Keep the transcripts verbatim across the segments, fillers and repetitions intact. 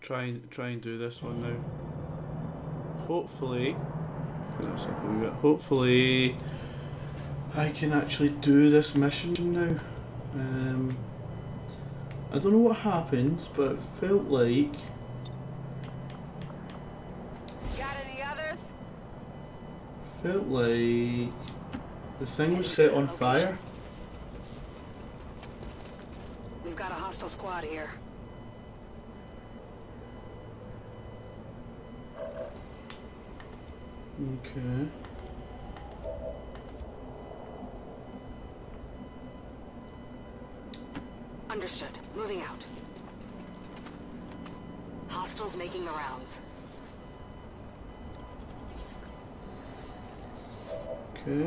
try and try and do this one now. Hopefully, that's up a wee bit. Hopefully, I can actually do this mission now. Um, I don't know what happened, but it felt like. Got any others? Felt like the thing was set on fire. We've got a hostile squad here. Okay. Understood. Moving out. Hostiles making the rounds. Okay.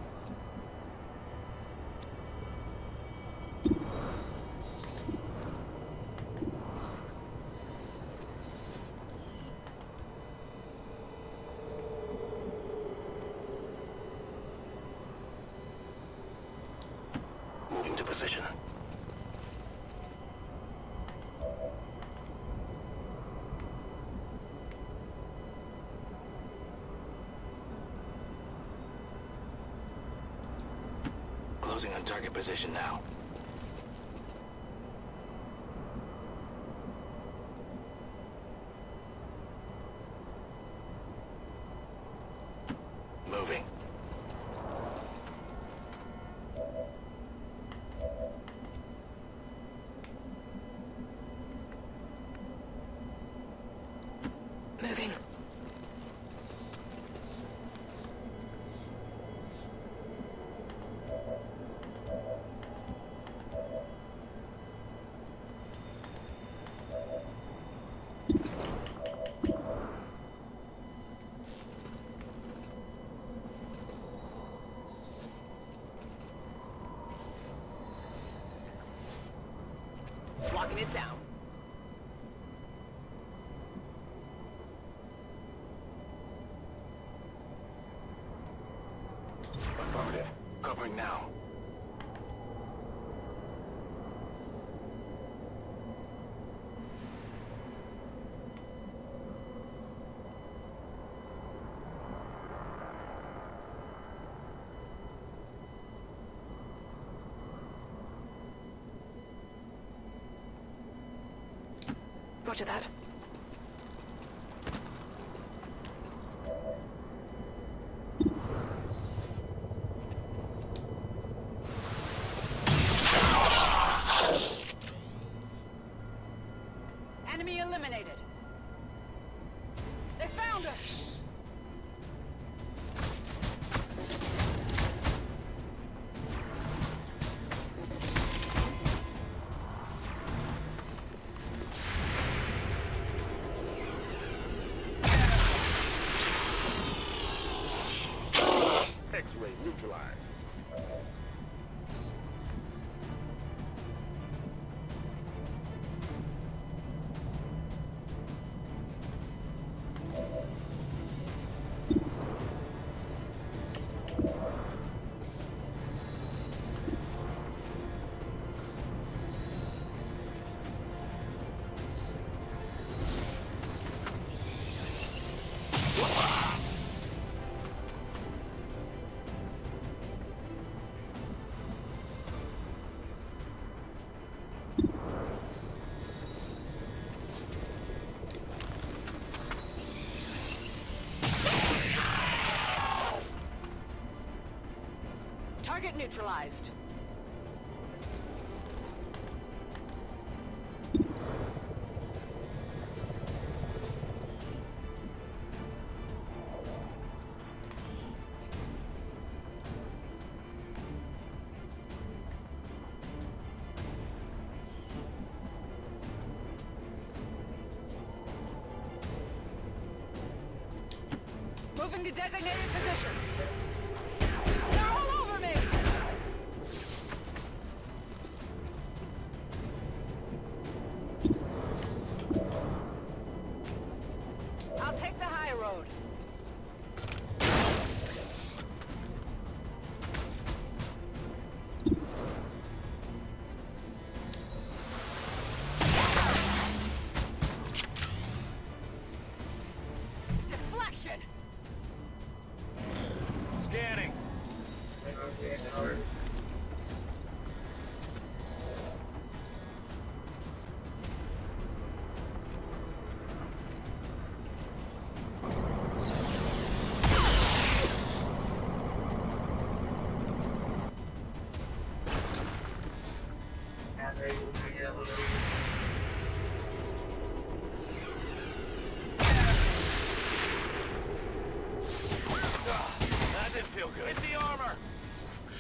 Moving to position. Closing on target position now. Moving. Moving. Locking it down. Affirmative. Covering now. Roger that. Enemy eliminated. They found us. X-ray neutralized. Target neutralized. Moving to designated position. They're all over me! I'll take the high road.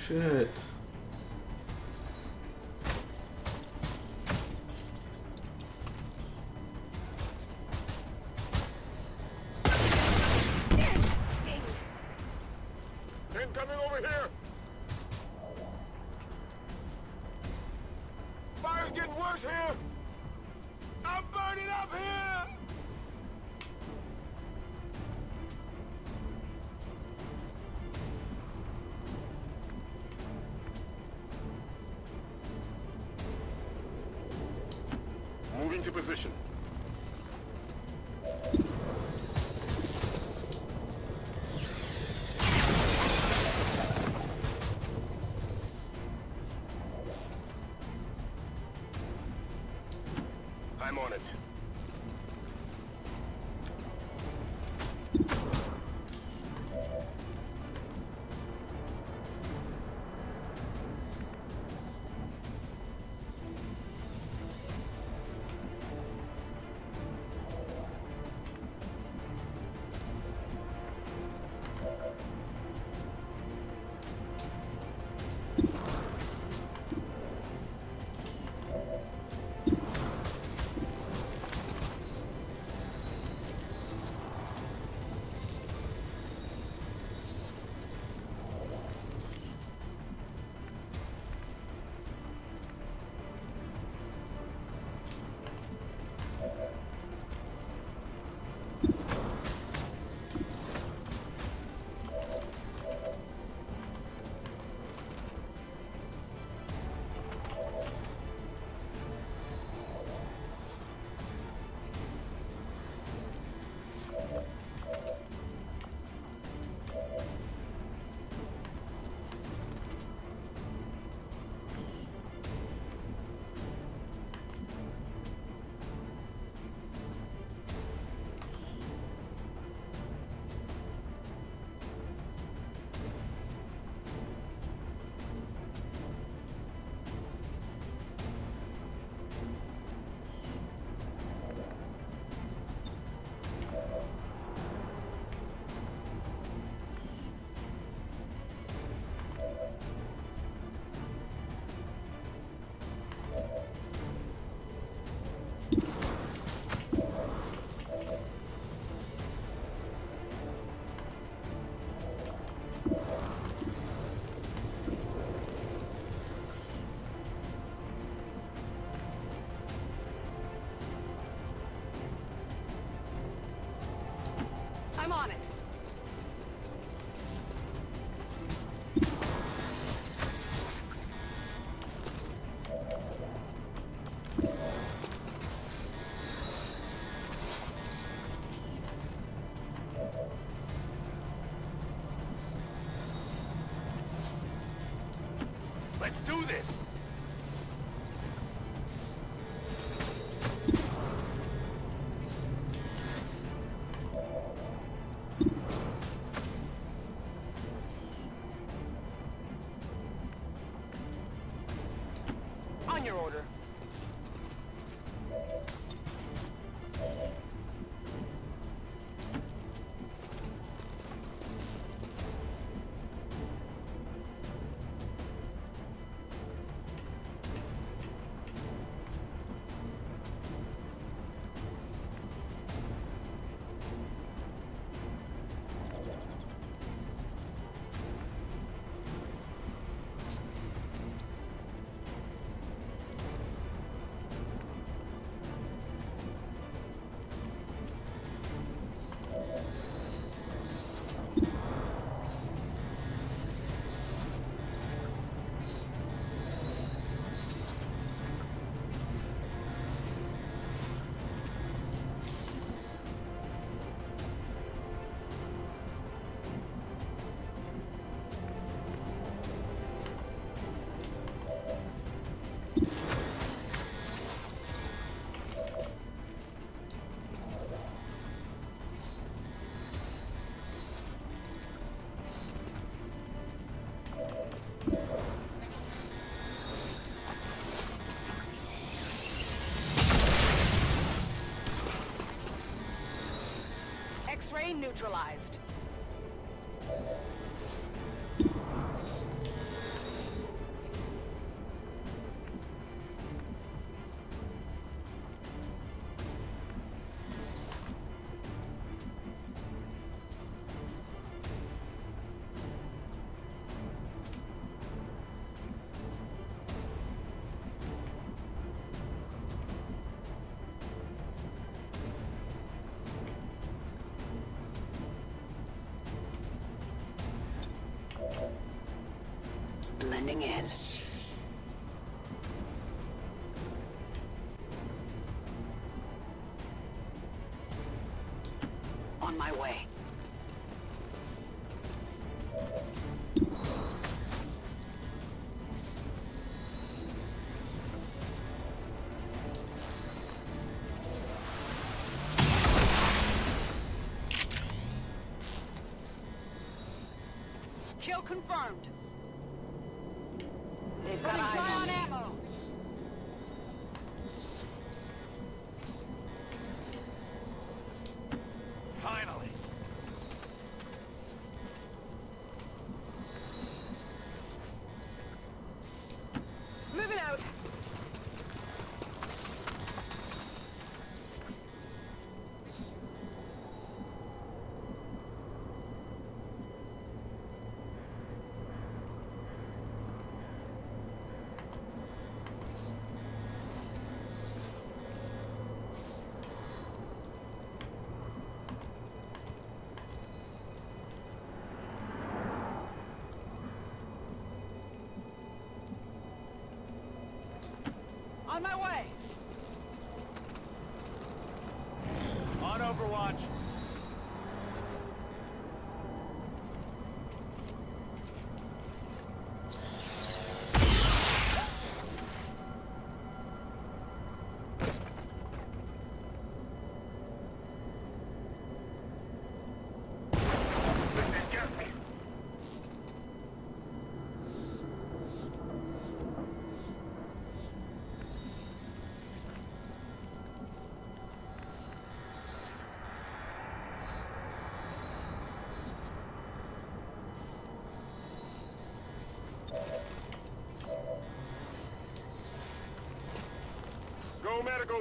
shit. Incoming over here! Fire's getting worse here! I'm burning up here! Moving to position. I'm on it. I'm on it. Let's do this! On your order. X-ray neutralized. Blending in. On my way. Kill confirmed. They've got eyes on ammo. Finally. Moving out. On my way. On Overwatch. Go medical.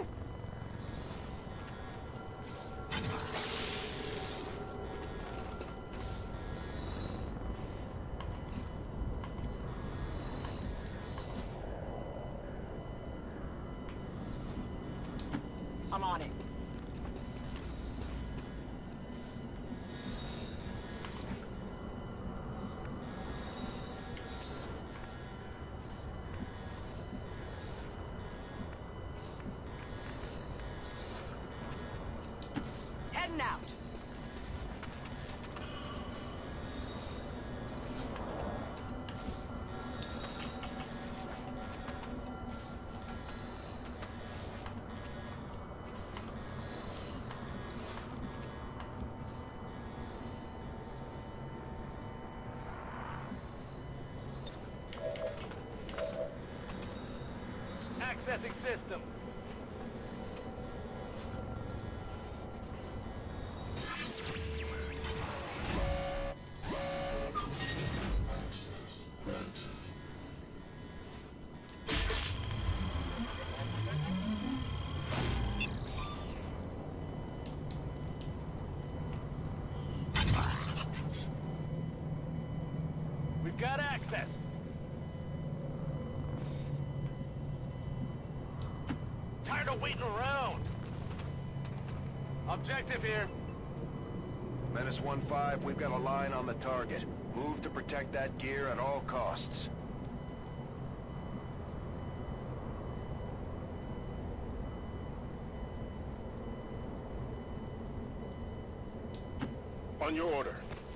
I'm on it. Heading out. Accessing system. We've got access. Tired of waiting around. Objective here. Menace one five, we've got a line on the target. Move to protect that gear at all costs. On your order.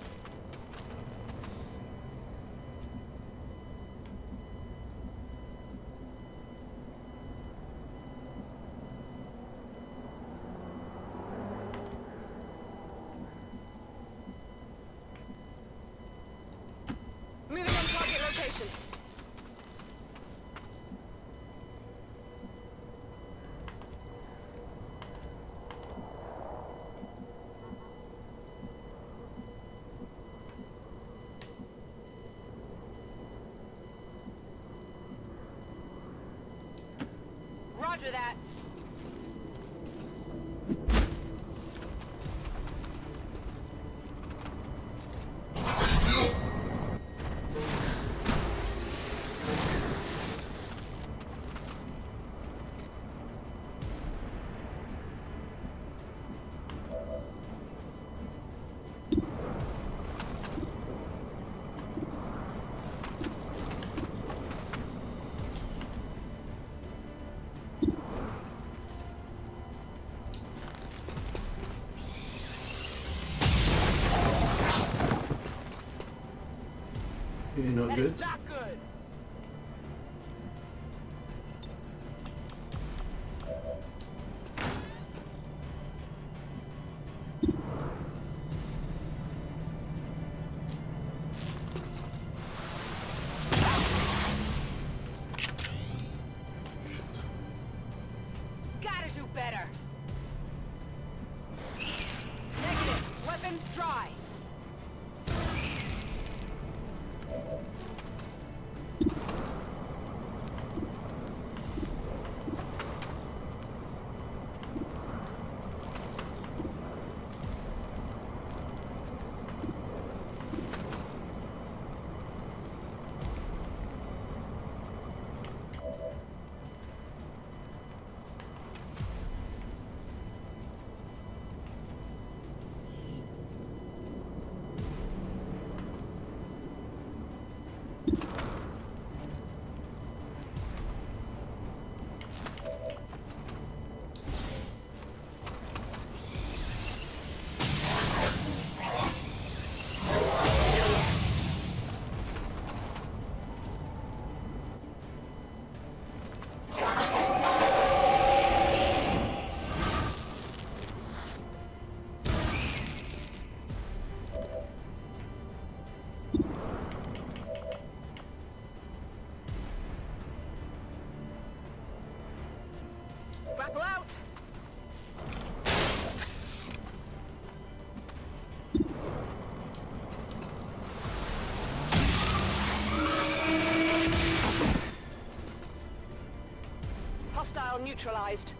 Moving on target location. Roger that. Okay, not That good. is not good. Gotta do better. Negative. Weapons dry. Grapple out. Hostile neutralized.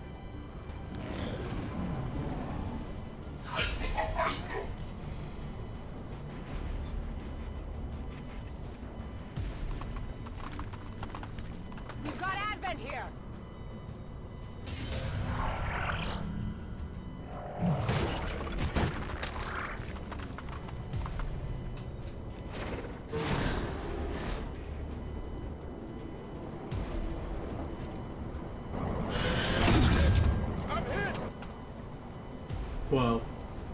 We've got Advent here. I'm hit! Wow.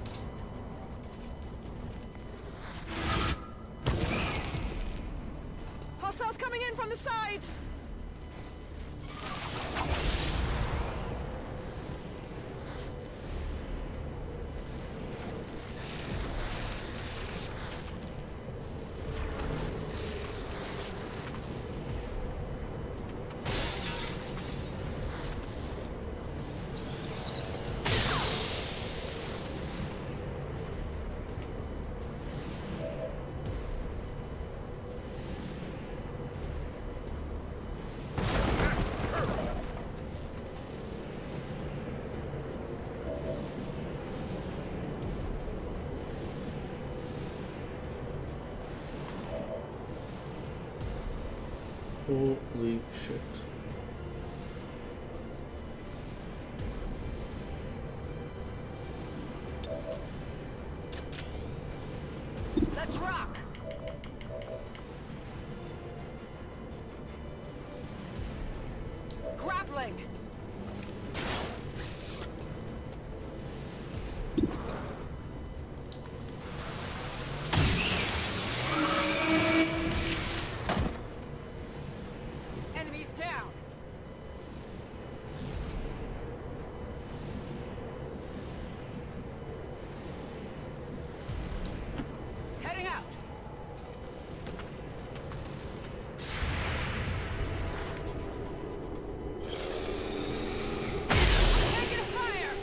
Hostiles coming in from the sides. Holy shit. Let's rock. Grappling. Enemies down. Heading out. Negative fire.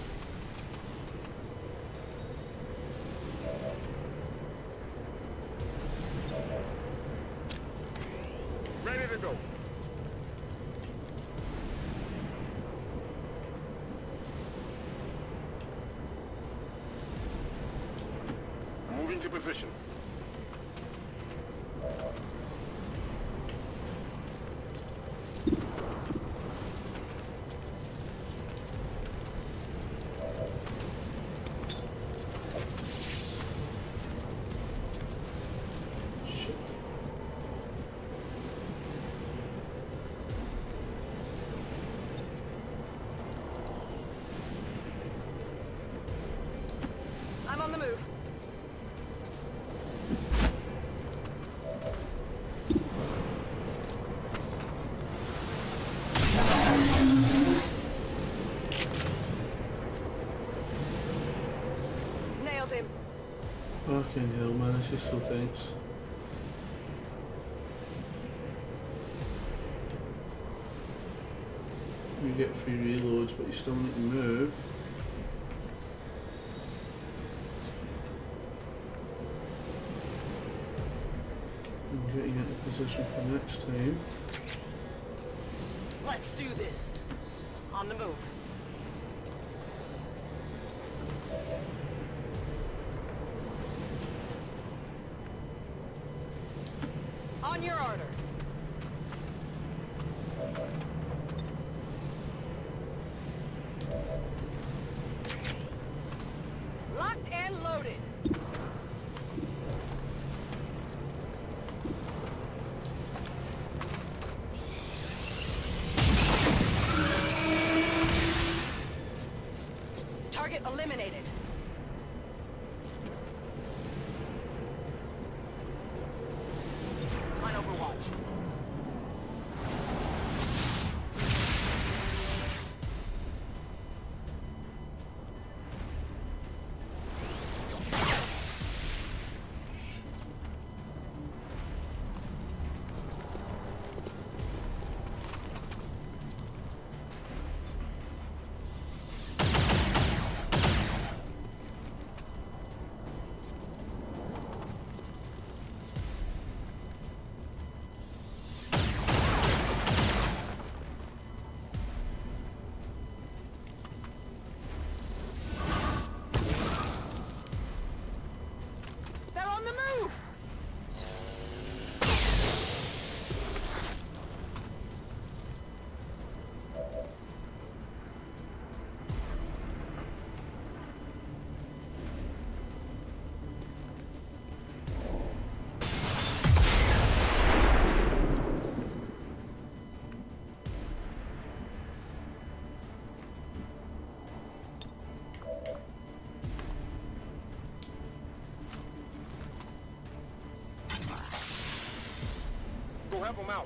Ready to go. Moving to position. Shit. I'm on the move. Fucking hell, man, this is so tense. You get free reloads, but you still need to move. And getting into position for next time. Let's do this. On the move. On your order. Locked and loaded. Target eliminated. On Overwatch. Go help them out.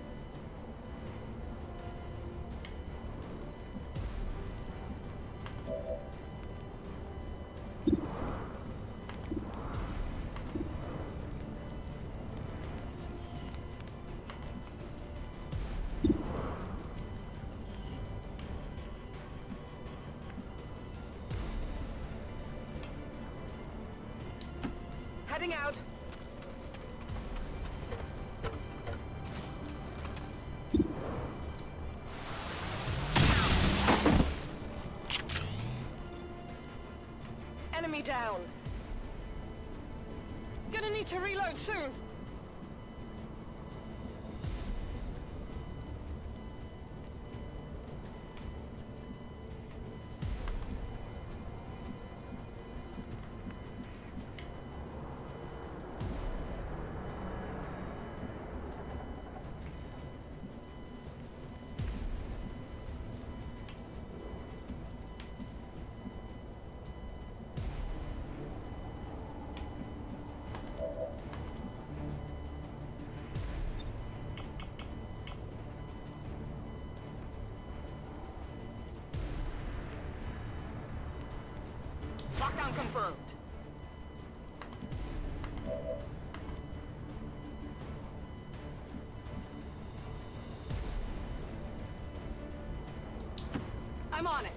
Heading out. Enemy down. Gonna need to reload soon. Lockdown confirmed. I'm on it.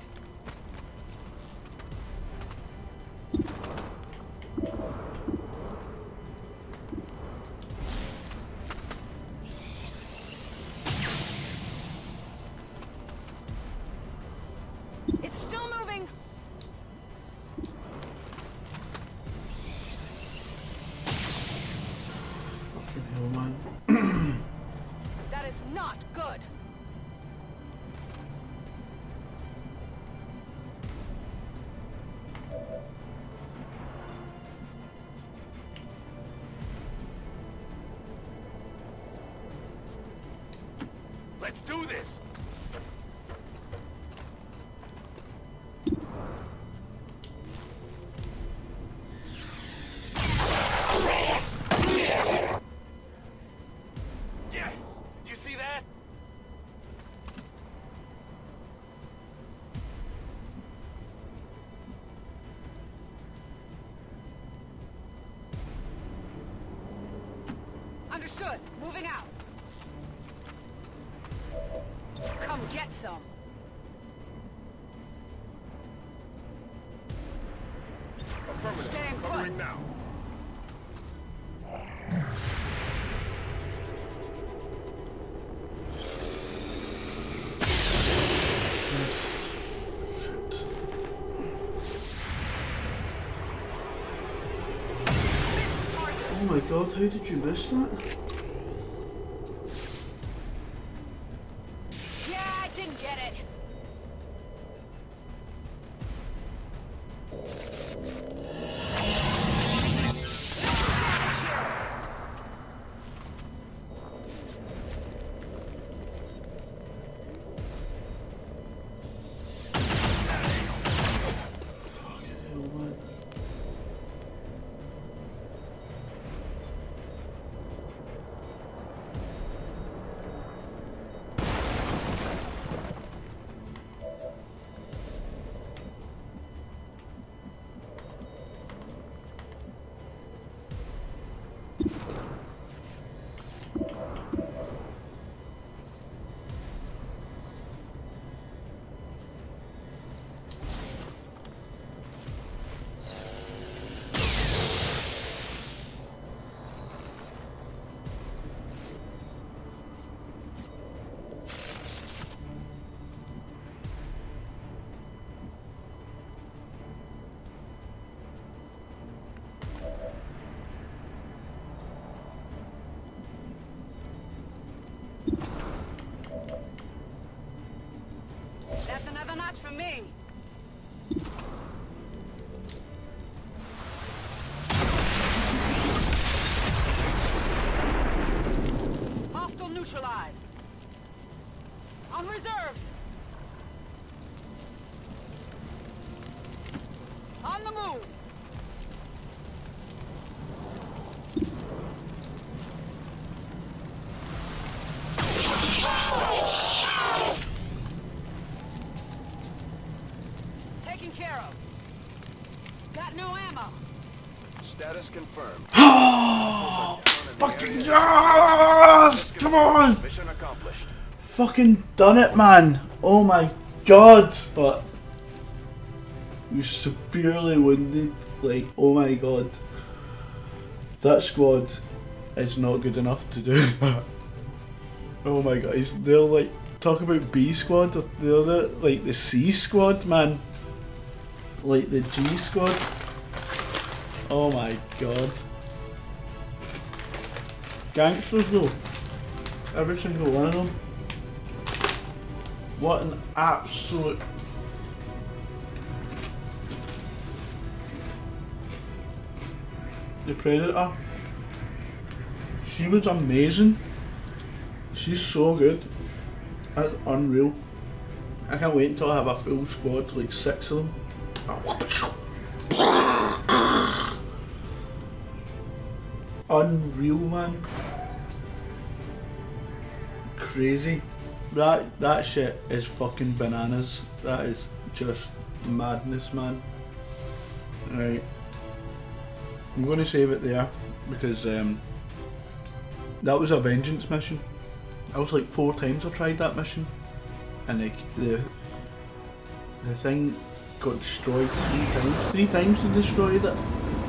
It's still moving. Fucking hell, man. That is not good. Let's do this. Yes! You see that? Understood. Moving out. Come get some. Affirmative. Stand Covering put. now. Shit. Oh my god, how did you miss that? Yeah, I didn't get it. Fucking hell, man. That's another notch for me. Hostile neutralized. On reserves. On the move. Taken care of. Got no ammo. Status confirmed. Fucking yes! Come on! Mission accomplished. Fucking done it, man! Oh my god! But you severely wounded. Like, oh my god. That squad is not good enough to do that. Oh my god, they're like, talk about B squad, they're the, like the C squad, man. Like the G squad. Oh my god. Gangsters though. Every single one of them. What an absolute... The Predator. She was amazing. She's so good. That's unreal. I can't wait until I have a full squad, like six of them. Unreal, man. Crazy. That that shit is fucking bananas. That is just madness, man. Right. I'm gonna save it there because um, that was a vengeance mission. I was like four times I tried that mission, and like the the thing got destroyed three times. Three times they destroyed it.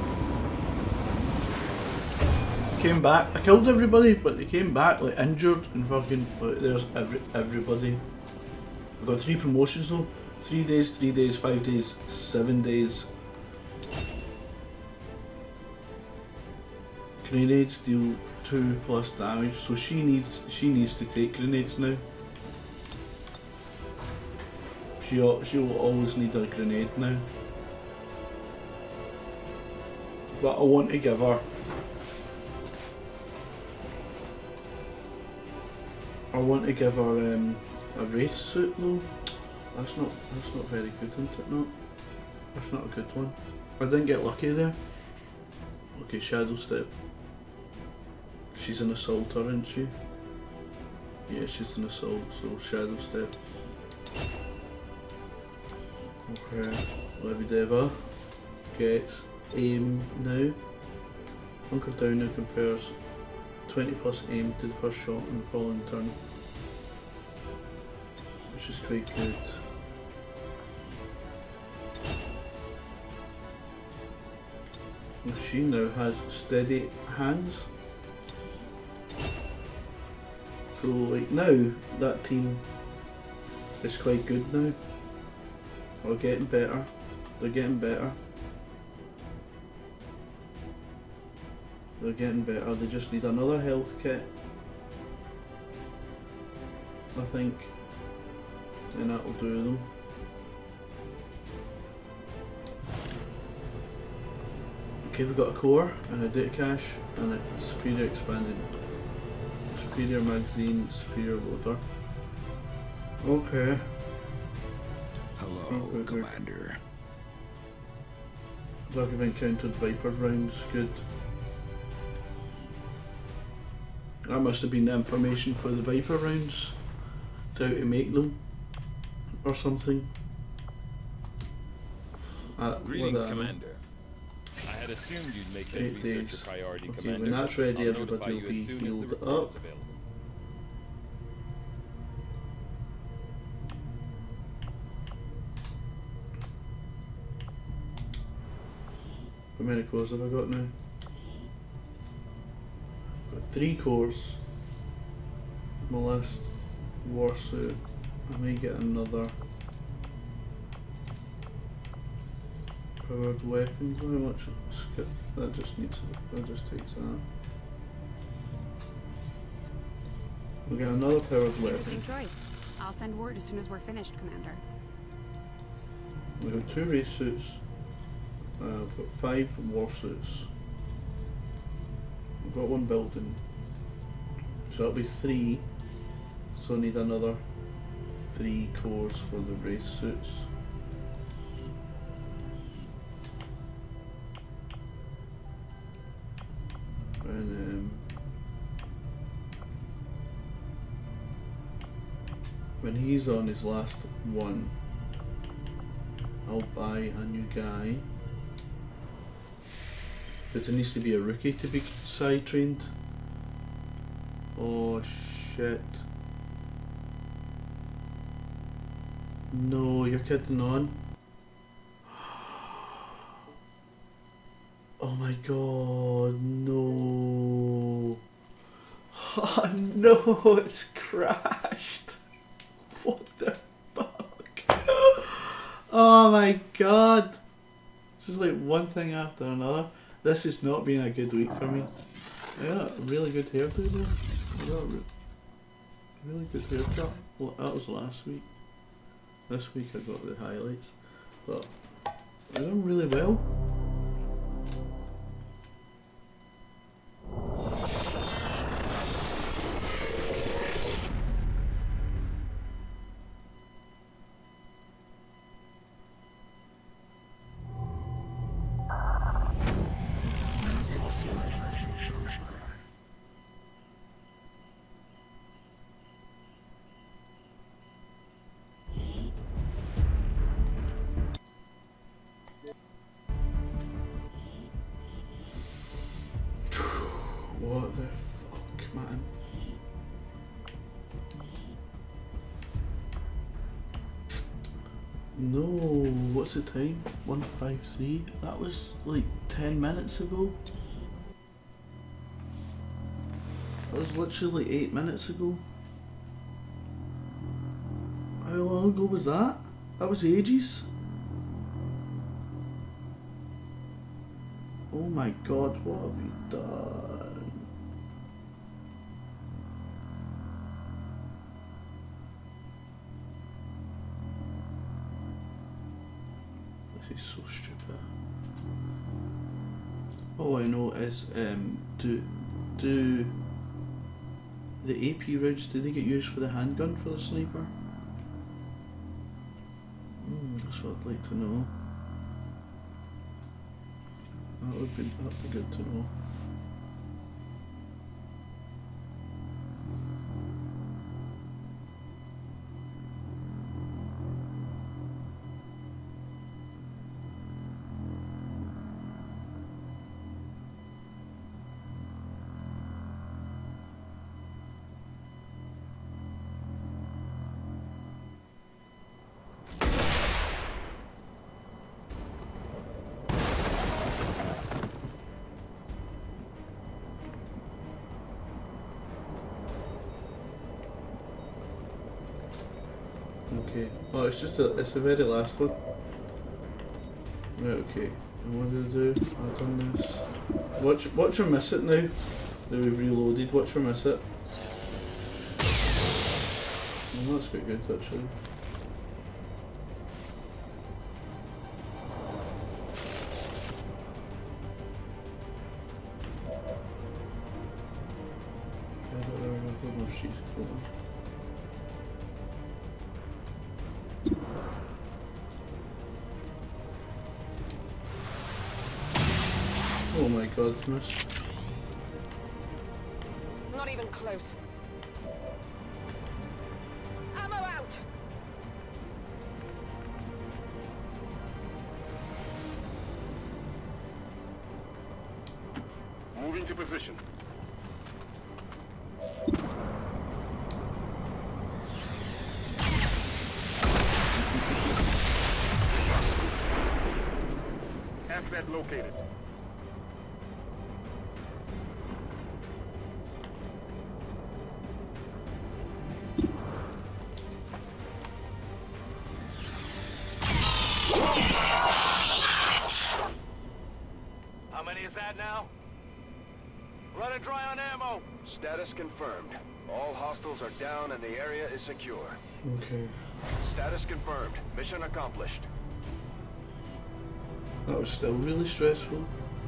Came back. I killed everybody, but they came back like injured and fucking. Like, there's every everybody. I got three promotions though. Three days, three days, five days, seven days. Grenades deal two plus damage, so she needs she needs to take grenades now. She she will always need a grenade now. But I want to give her. I want to give her um, a wraith suit though. That's not that's not very good, isn't it? No, that's not a good one. I didn't get lucky there. Okay, Shadow Step. She's an assaulter, isn't she? Yeah, she's an assault, so Shadow Step. Okay, Lebedeva gets aim now. Hunker down now confers twenty plus aim to the first shot in the following turn, which is quite good. Machine now has steady hands. So like now that team is quite good now. Or getting better. They're getting better. They're getting better. They just need another health kit, I think. Then that'll do them. Okay, we've got a core and a data cache and a superior expanded. Superior magazine, superior loader. Okay. Hello, okay, Commander. Like I've encountered Viper rounds, good. That must have been the information for the Viper rounds, to how to make them, or something. Uh, Greetings, Commander. I had assumed you'd make that Eight research days. a priority, Okay, Commander. when that's ready, I'll everybody notify will you be as soon as the healed report up. is available. How many cores have I got now? Got three cores. My last warsuit. I may get another powered weapons. How much? Skip. That just needs. That just takes that. We'll get another powered Interesting weapon. choice. I'll send word as soon as we're finished, Commander. We've got two race suits. Uh, we've got five warsuits. We've got one building. So that'll be three. So I need another three cores for the race suits. And um, when he's on his last one, I'll buy a new guy. But it needs to be a rookie to be side trained. Oh shit. No, you're kidding on. Oh my god, no. Oh no, it's crashed. What the fuck? Oh my god. This is like one thing after another. This has not been a good week for me. I got a really good hairdo though. I got a re really good haircut. Well, that was last week. This week I got the highlights. But I done really well. What the fuck, man? No, what's the time? one five three? That was like ten minutes ago. That was literally like eight minutes ago. How long ago was that? That was ages. Oh my god, what have you done? This is so stupid. All I know is, um, do, do the A P rounds, do they get used for the handgun for the sniper? Hmm, that's what I'd like to know. That would be, that'd be good to know. Oh, it's just a, it's the very last one. Right, okay. And what did I do? I've done this. Watch, watch her miss it now. That we've reloaded. Watch her miss it. Well, that's quite good actually. I don't know if she's going. Oh my god, missed. It's not even close. Ammo out! Moving to position. Asset located. How many is that now? Running dry on ammo. Status confirmed. All hostiles are down and the area is secure. Okay. Status confirmed. Mission accomplished. That was still really stressful.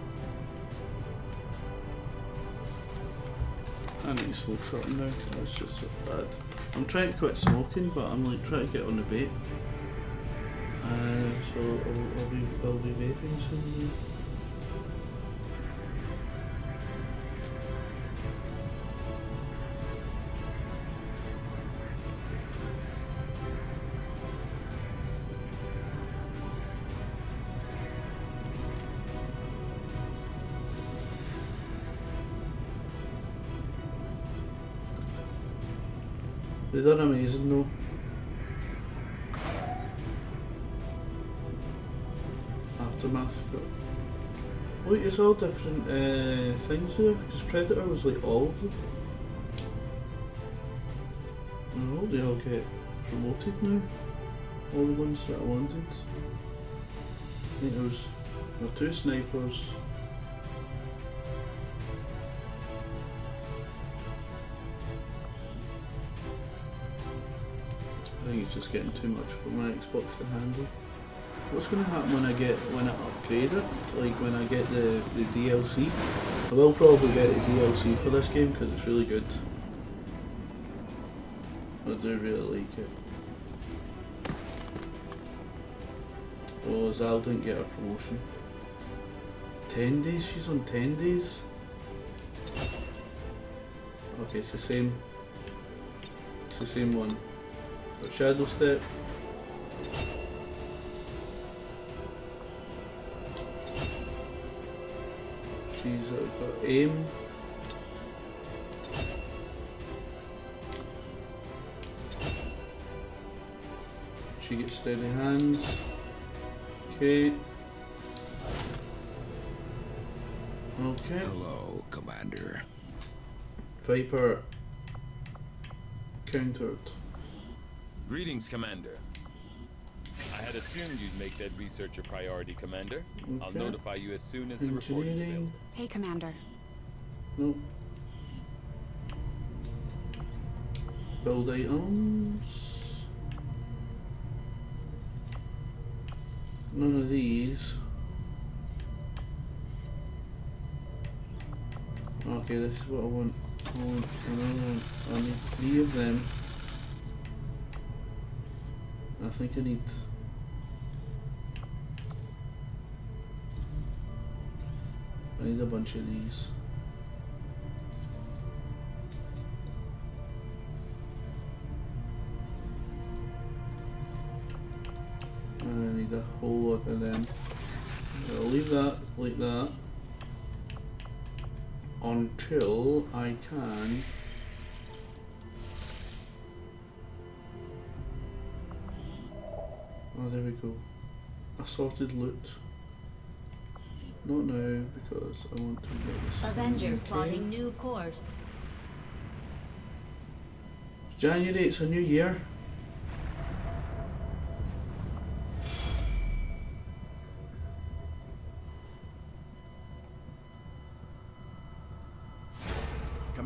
I need to smoke something now, that's just so bad. I'm trying to quit smoking, but I'm like trying to get on the vape. Uh, so I'll, I'll be I'll be vaping soon. They done amazing though. Aftermath. Look, it's all different uh, things here, because Predator was like all of them. I hope they all get promoted now. All the ones that I wanted. I think there was there were two snipers. I think it's just getting too much for my Xbox to handle. What's going to happen when I get when I upgrade it? Like when I get the the D L C? I will probably get the D L C for this game because it's really good. I do really like it. Oh, Zal didn't get a promotion. Ten days? She's on ten days? Okay, it's the same. It's the same one. Got Shadow Step. She's uh, got Aim. She gets Steady Hands. Okay. Okay. Hello, Commander. Viper countered. Greetings, Commander. I had assumed you'd make that research a priority, Commander. I'll Okay. notify you as soon as the report is available. Engineering. Hey, Commander. No. Build items. None of these. Okay, this is what I want. I want another one. I need three of them. I think I need. I need a bunch of these. And I need a whole lot of them. I'll leave that like that until I can oh, there we go. Assorted loot. Not now because I want to get this. Avenger Okay. plotting new course. January, it's a new year.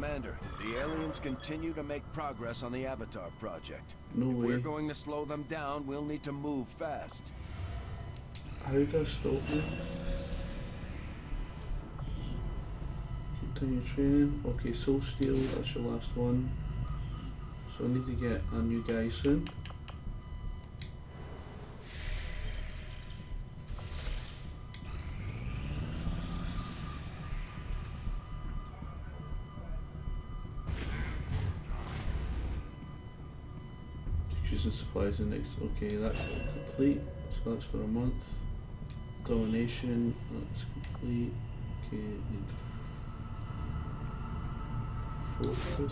Commander, the aliens continue to make progress on the Avatar project. No if way. we're going to slow them down, we'll need to move fast. How do I stop them? Continue training. Okay, Soul Steel, that's your last one. So I need to get a new guy soon. Decreasing supplies in next. Okay, that's complete. So that's for a month. Domination, that's complete. Okay, need focus.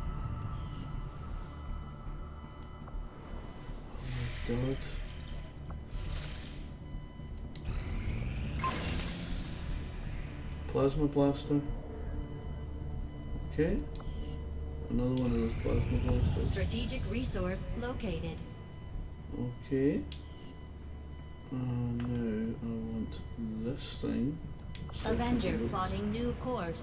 Oh my god. Plasma blaster. Okay. Another one of those plasma blasters. Strategic resource located. Okay. Uh, now I want this thing. So Avenger plotting new course.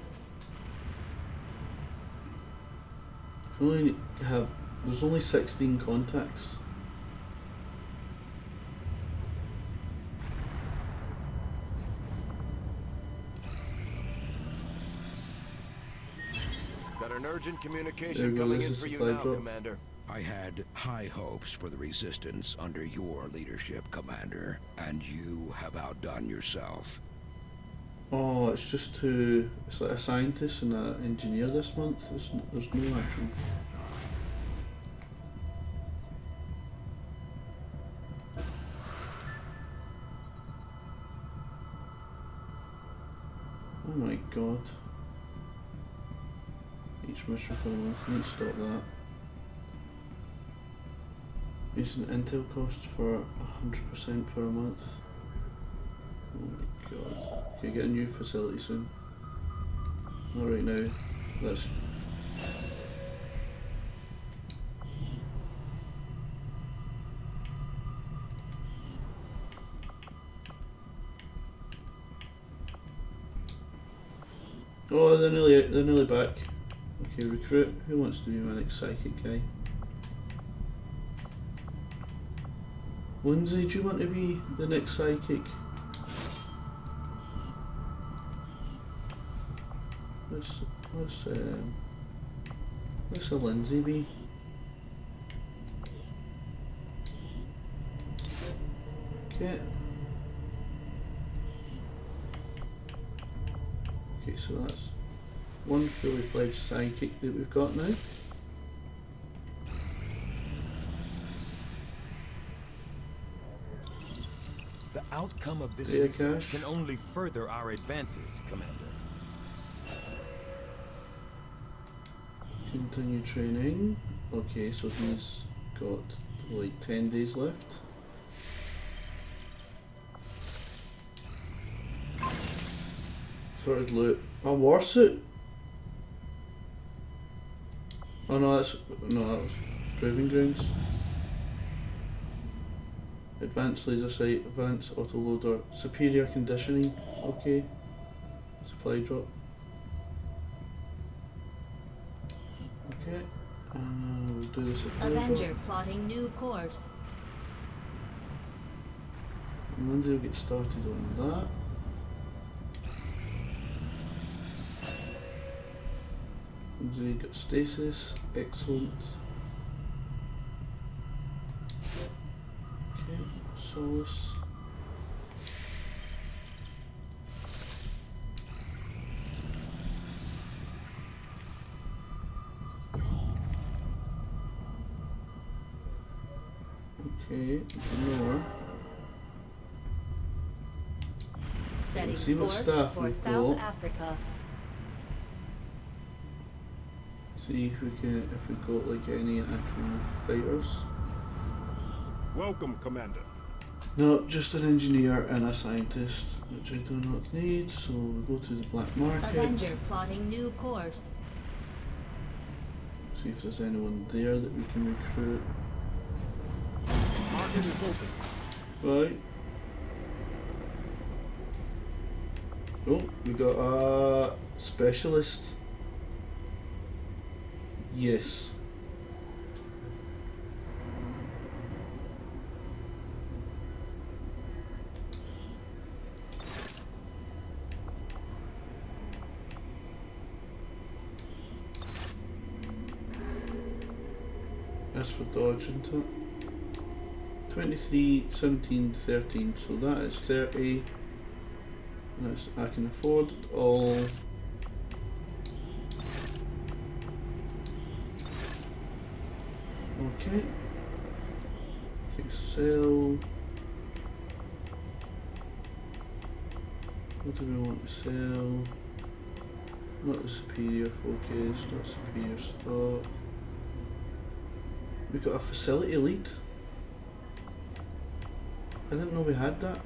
If we only have, there's only sixteen contacts. Got an urgent There communication we go, coming there's in a for you supply now, drop. Commander. I had high hopes for the Resistance under your leadership, Commander, and you have outdone yourself. Oh, it's just to, it's like a scientist and an engineer this month. There's, n- there's no actual. Oh my god. Each mission for a month. Let's stop that. Using intel cost for one hundred percent for a month. Oh my god. Okay, get a new facility soon. Not right now. Let's. Oh, they're nearly they're nearly back. Okay, recruit. Who wants to be my next psychic guy? Lindsay, do you want to be the next psychic? Let's let's um let's a Lindsay be. Okay. Okay, so that's one fully fledged psychic that we've got now. The outcome of this Yeah, research Cash. can only further our advances, Commander. Continue training. Okay, so he's got like ten days left. Sorted loot. A war suit? Oh no, that's no, that was proving grounds. Advanced laser sight, advanced autoloader, superior conditioning. Okay. Supply drop. Okay. Uh, we'll do the supply Avenger drop. plotting new course. And Lindsay will get started on that. Lindsay got stasis, excellent. Okay, Solace. Okay, more. Setting see what course staff for we've South got. Africa. See if we can, if we got like any actual fighters. Welcome, Commander. No, just an engineer and a scientist, which I do not need. So we go to the black market. Avenger plotting new course. See if there's anyone there that we can recruit. Market is open. Right. Oh, we got a specialist. Yes. That's for dodge, isn't it? twenty-three, seventeen, thirteen, so that is thirty. That's, I can afford it all. Okay. Okay, sell. What do we want to sell? Not the superior focus, not superior stock. We got a facility lead. I didn't know we had that.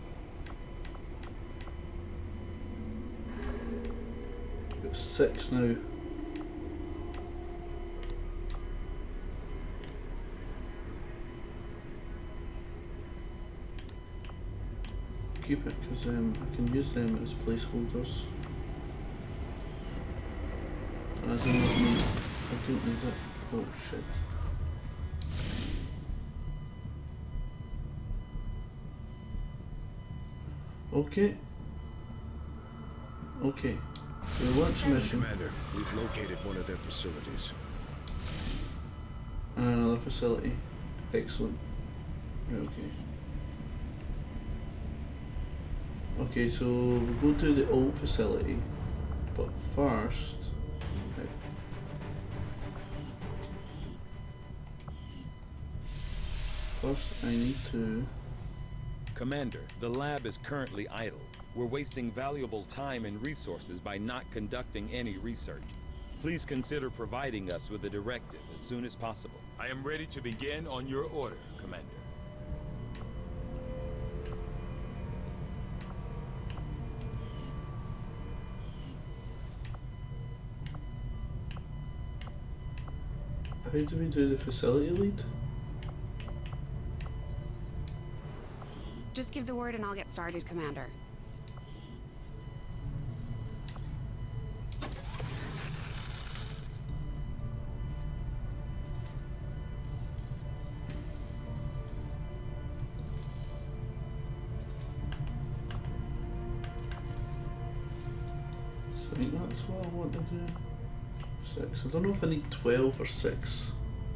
We've got six now. Keep it because um, I can use them as placeholders. And I don't need, I don't need it. Oh shit. Okay. Okay. So launch mission. Commander, we've located one of their facilities. And another facility. Excellent. Right, okay. Okay, so we'll go to the old facility, but first, right. First I need to... Commander, the lab is currently idle. We're wasting valuable time and resources by not conducting any research. Please consider providing us with a directive as soon as possible. I am ready to begin on your order, Commander. How do we do the facility lead? Just give the word and I'll get started, Commander. So I think that's what I want to do. Six. I don't know if I need twelve or six.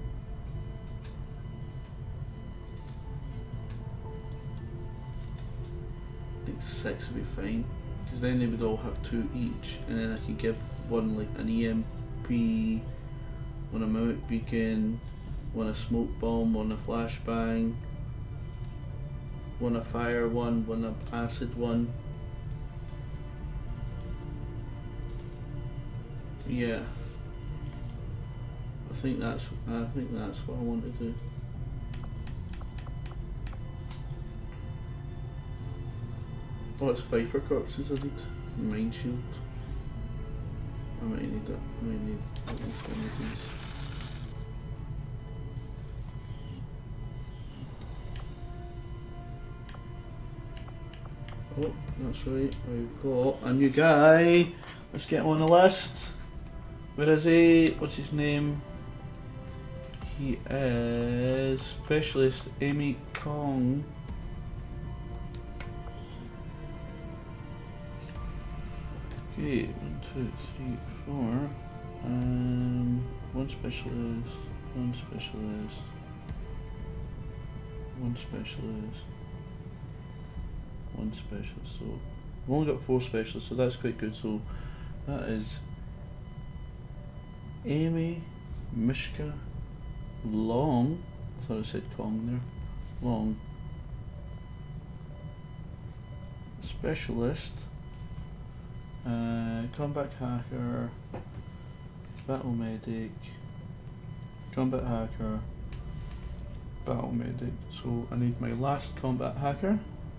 I think six would be fine, because then they would all have two each, and then I could give one like an E M P, one a mimic beacon, one a smoke bomb, one a flashbang, one a fire one, one a acid one. Yeah. I think that's I think that's what I want to do. Oh, it's Viper corpses I need. Mind shield. I might need that. I might need at least one of these. Oh, that's right. We've got a new guy. Let's get him on the list. Where is he? What's his name? He is Specialist Amy Kong. Okay, one, two, three, four. Um, one specialist, one specialist, one specialist, one specialist. So we've only got four specialists, so that's quite good. So that is Amy, Mishka, Long. I thought I said Kong there. Long. Specialist. Uh, combat hacker, battle medic, combat hacker, battle medic. So I need my last combat hacker.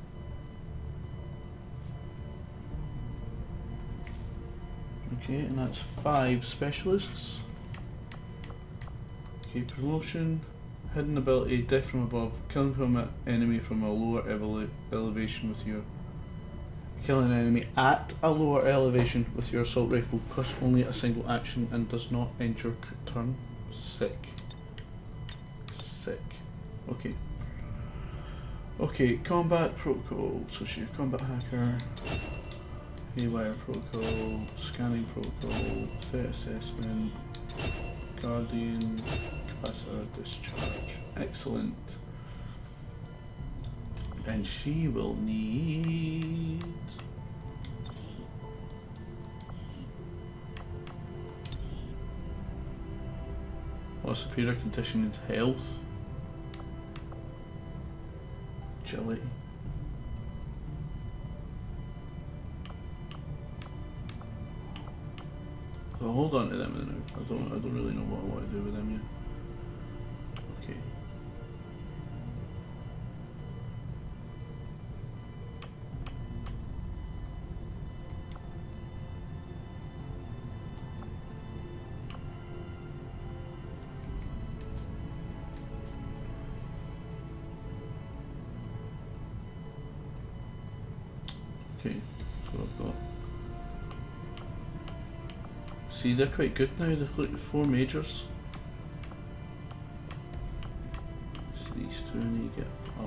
Okay, and that's five specialists. Okay, promotion, hidden ability, death from above, killing from an enemy from a lower ele elevation with your Killing an enemy at a lower elevation with your assault rifle costs only a single action and does not end your c- turn. Sick. Sick. Okay. Okay, combat protocol. So she's a combat hacker. Haywire protocol. Scanning protocol. Threat assessment. Guardian. Capacitor discharge. Excellent. And she will need... What superior condition needs health? Agility. I'll hold on to them then. I don't I don't really know what I want to do with them yet. Okay. Okay, so I've got... See, they're quite good now, they've got four majors. So these two need to get up.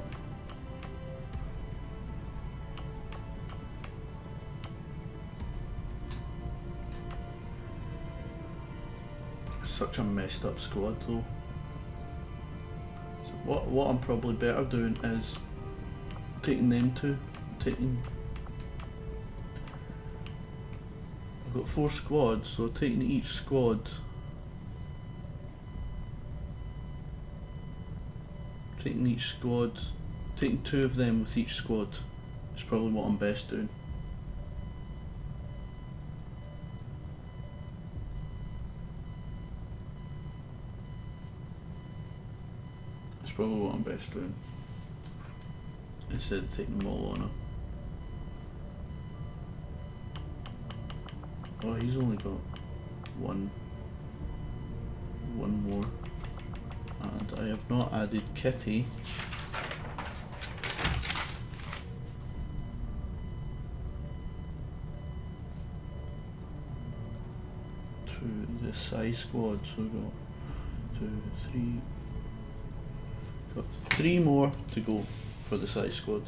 Such a messed up squad though. So what, what I'm probably better doing is taking them two, taking... I've got four squads, so taking each squad, taking each squad, taking two of them with each squad is probably what I'm best doing. It's probably what I'm best doing, instead of taking them all on her. Oh, he's only got one, one more, and I have not added Kitty. To the size squad, so we've got two, three, got three more to go for the size squad,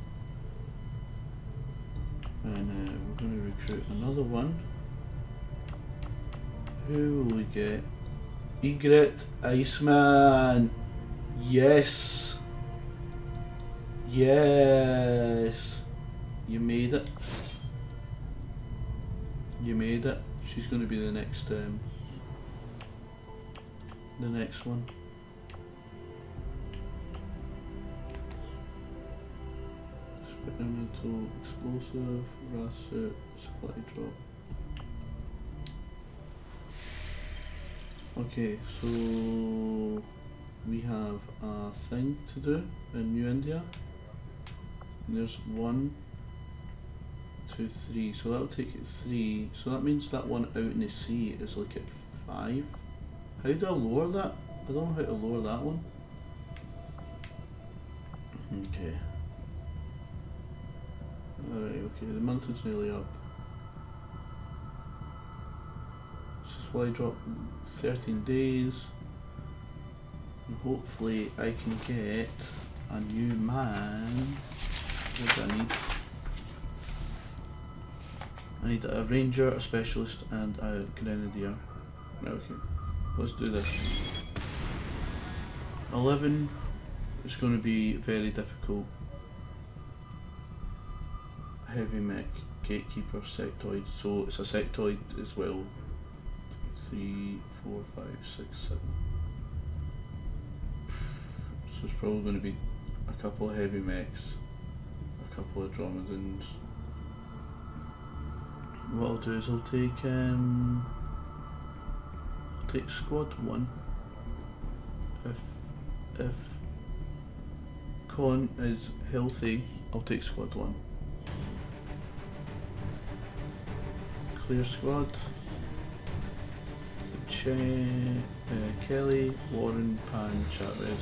and uh, we're going to recruit another one. Who will we get? Egret Iceman! Yes! Yes! You made it. You made it. She's going to be the next, um, the next one. Experimental explosive, Rasset, supply drop. Okay, so we have a thing to do in New India. And there's one, two, three. So that'll take it three. So that means that one out in the sea is like at five. How do I lower that? I don't know how to lower that one. Okay. Alright, okay, the month is nearly up. Supply drop thirteen days, and hopefully I can get a new man. What do I need? I need a ranger, a specialist, and a grenadier. Right, okay, let's do this. eleven is going to be very difficult. Heavy mech, gatekeeper, sectoid, so it's a sectoid as well. Three, four, five, six, seven. So it's probably going to be a couple of heavy mechs, a couple of dromedans. What I'll do is I'll take um, I'll take squad one. If if Con is healthy, I'll take squad one. Clear squad. Che, uh, Kelly, Warren, Pan, Chavez.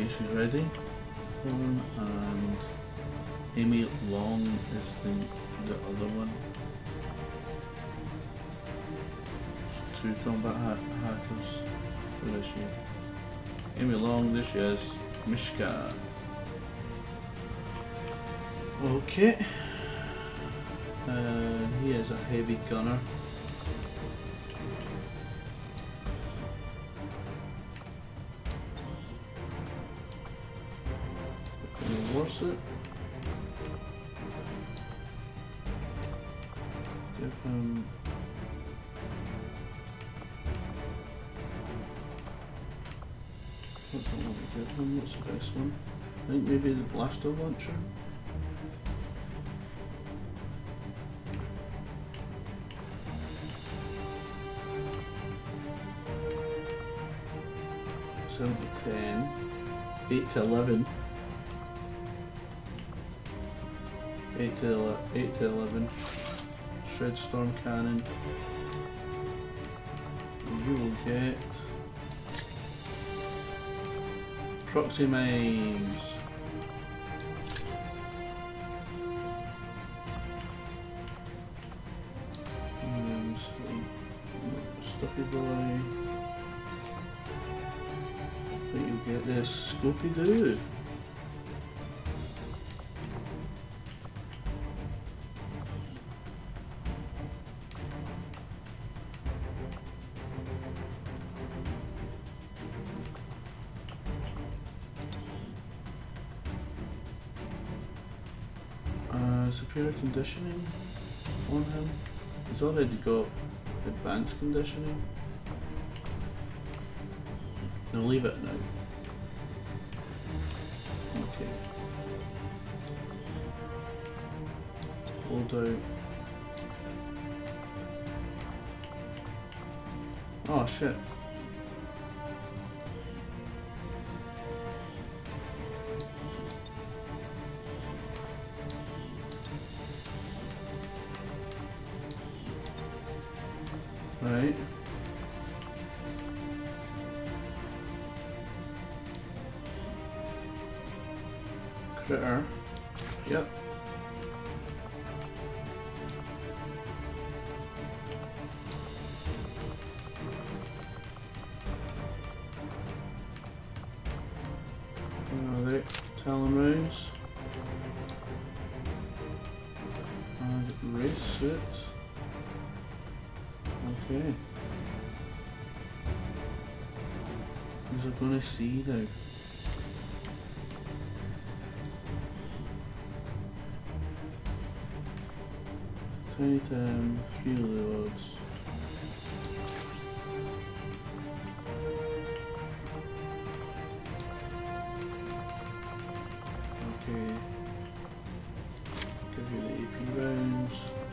Okay, she's ready. Um, and Amy Long is the, the other one. Two combat ha hackers. Who is she? Amy Long, there she is. Mishka. Okay. Uh, he is a heavy gunner. What's it? Give him. What's the one to give him? What's the best one? I think maybe the blaster launcher. seven to ten. eight to eleven. eight to eleven. Shred Storm Cannon. You will get Proxy Mines. And Stuffy Boy. I think you'll get this Scopy Doo. Superior conditioning on him. He's already got advanced conditioning. No, leave it now. Okay. Hold out. Oh shit. Right. Critter. Yep. Alright, Talon rounds. And race suit. Okay. These are gonna see now. Tiny time, three loads. Okay. Give you the A P rounds.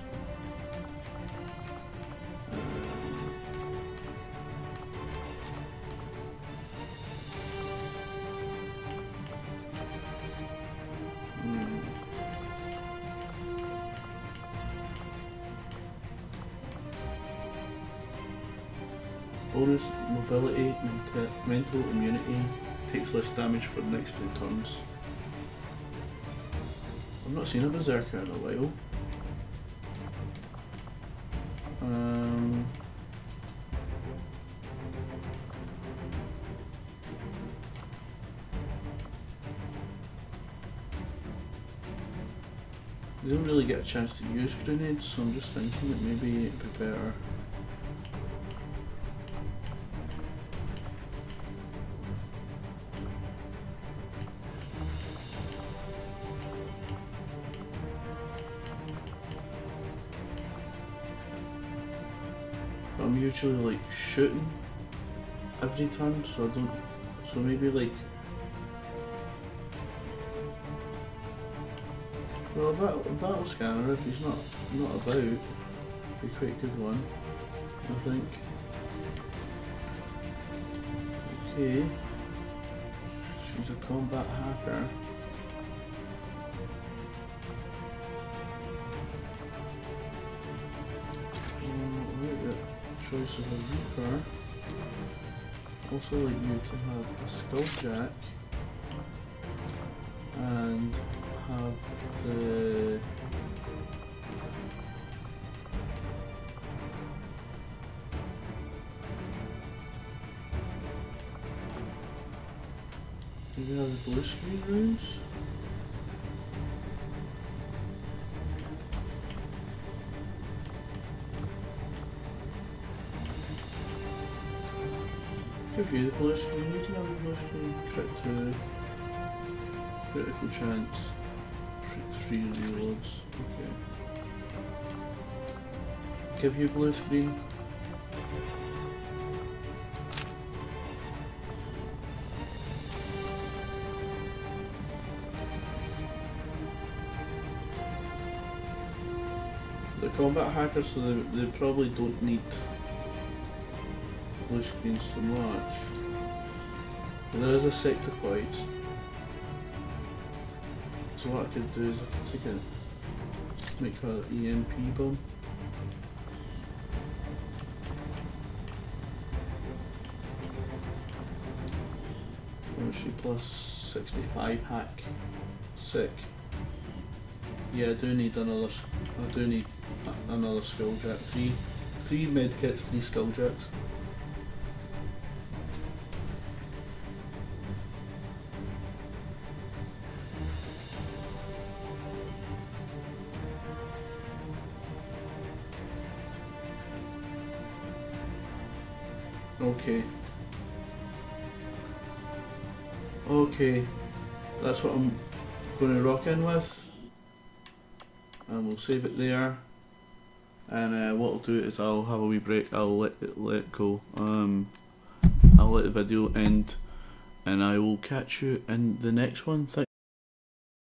Bonus mobility, menta mental immunity, takes less damage for the next two turns. I've not seen a Berserker in a while. Um, you don't really get a chance to use grenades, so I'm just thinking that maybe it'd be better. I'm usually like shooting every turn, so I don't. So maybe like. Well, a battle, a battle scanner, if he's not not about, would be quite a good one, I think. Okay. She's a combat hacker. Choice of a Reaper. Also like you to have a Skulljack. and have the maybe have the blue screen rooms. Give you the blue screen, you can have the blue screen. Crit two, critical chance, three reloads. Okay. Give you blue screen. The combat hackers, so they, they probably don't need blue screens so much. But there is a sector point. So what I could do is I could take a make an E M P bomb. She plus sixty-five hack. Sick. Yeah, I do need another. I do need another skulljack. Three, three medkits, three skulljacks. Okay. Okay, that's what I'm going to rock in with, and we'll save it there. And uh, what I'll do is I'll have a wee break. I'll let it let it go. Um, I'll let the video end, and I will catch you in the next one. Thank